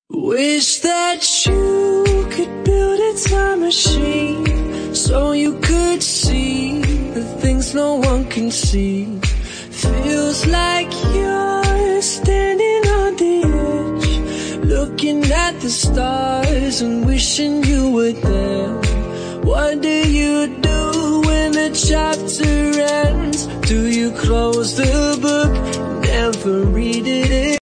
Wish that you could build a time machine so you could see the things no one can see. Feels like you're standing on the edge, looking at the stars and wishing you were there. What do you